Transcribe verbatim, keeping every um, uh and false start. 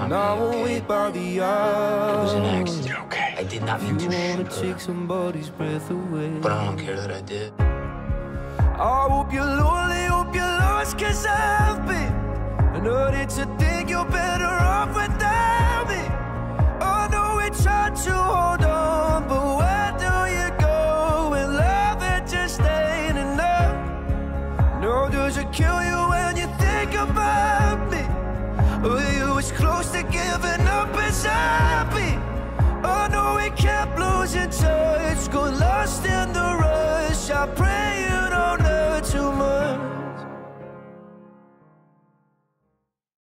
And I won't wait by the hour. It was an accident, okay? I did not mean to wanna shoot take her. somebody's breath away. But I don't care that I did. I hope you're lonely, hope you're lost, cause I've been. And hurting to think you're better off without me. I know we tried to hold on, but where do you go when love it just ain't enough? No, does it kill you when you think about me? Were you was close to giving up?